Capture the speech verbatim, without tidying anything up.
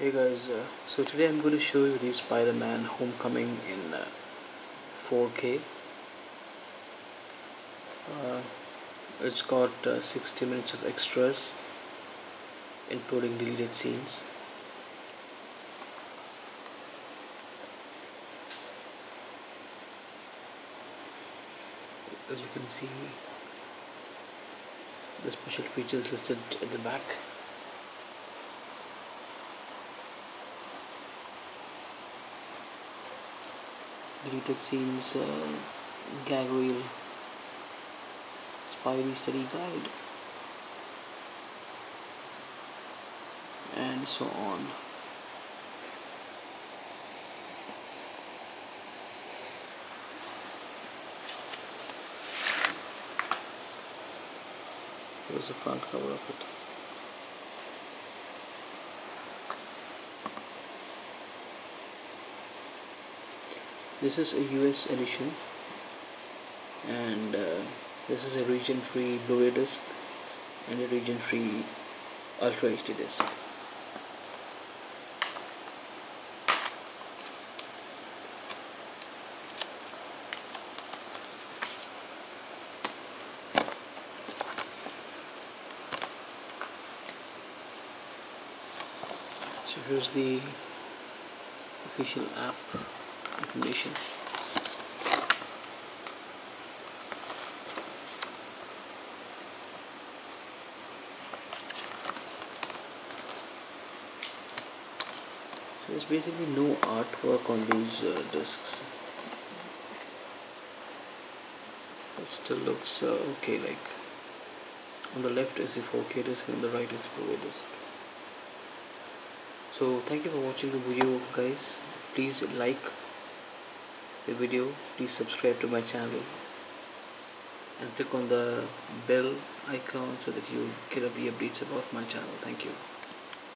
Hey guys, uh, so today I'm going to show you the Spider-Man Homecoming in uh, four K. Uh, it's got uh, sixty minutes of extras, including deleted scenes. As you can see, the special features listed at the back. Deleted scenes, uh, gag reel, Spidey study guide, and so on. Here's the front cover of it. This is a U S edition, and uh, this is a region-free Blu-ray disc and a region-free Ultra H D disc. So here's the official app information. So there's basically no artwork on these uh, discs. It still looks uh, okay. Like on the left is the four K disc and on the right is the Blu-ray disc. So thank you for watching the video, guys. Please like the video, please subscribe to my channel and click on the bell icon so that you get the updates about my channel. Thank you.